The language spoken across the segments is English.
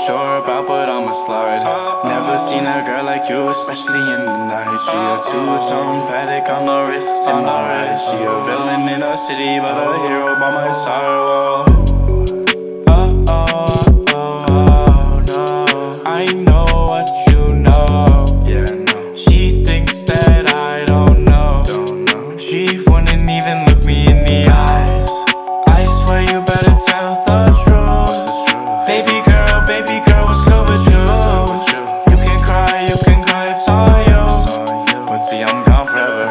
you're about, but I'ma slide. Never seen a girl like you, especially in the night. She a two-tone Patek on the wrist and the right. She a villain in a city, but a hero by my side. No, I know what you know. Yeah, no. She thinks that I don't know. She wouldn't even look me in the eyes. I swear you better tell the truth. Baby girl, what's good with you? You can cry, it's all you. But see, I'm gone forever.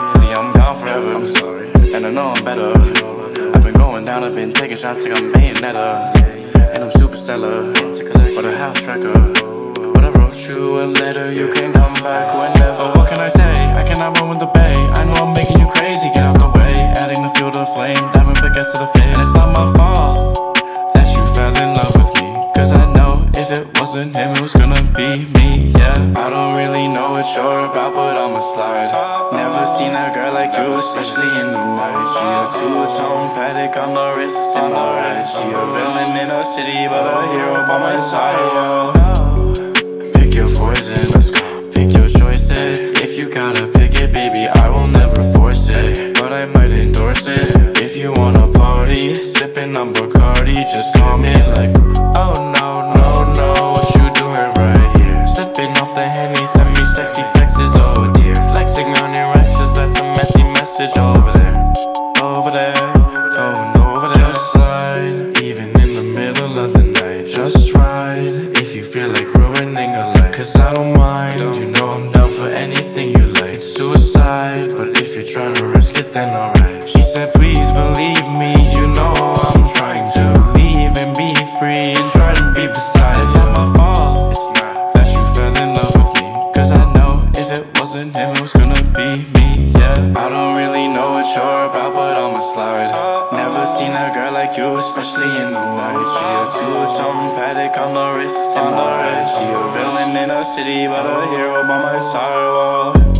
I'm sorry, and I know I'm better. I've been going down, I've been taking shots like I'm Bayonetta. And I'm super stellar, but a house tracker. But I wrote you a letter, you can come back whenever. What can I say? I cannot run with the bay. I know I'm making you crazy, get out the way. Adding the fuel to the flame, diamond pickaxe to the face. And it's not my fault that you fell in love with me, cause I know if it wasn't him, it was gonna be me, yeah. I don't really know what you're about, but I'ma slide. Never seen a girl like you, especially in the night. She a two-tone Patek on the wrist and the right. She a villain in a city, but a hero by my side, yeah. Pick your poison, let's go. Pick your choices. If you gotta pick it, baby, I will never force it, but I might endorse it. If you wanna party, sipping on Bacardi, just call me like, oh no, what you doing right here? Slipping off the Henny, send me sexy texts, oh dear. Flexing on your exes, that's a messy message over there. Oh no, over there. Just slide, even in the middle of the night. Just ride, if you feel like ruining a life, cause I don't mind. You know I'm down for anything you like. It's suicide, but if you're trying to risk it, then alright. She said, please believe me, you know I'm trying to leave and be free and try to be beside you. It's not my fault, it's not, that you fell in love with me, cause I know if it wasn't him, it was gonna be me, yeah. I don't really know what you're about, but I'ma slide. Never seen a girl like you, especially in the night. She a two-tone Patek on the wrist and the right. She a villain in a city, but a hero by my side.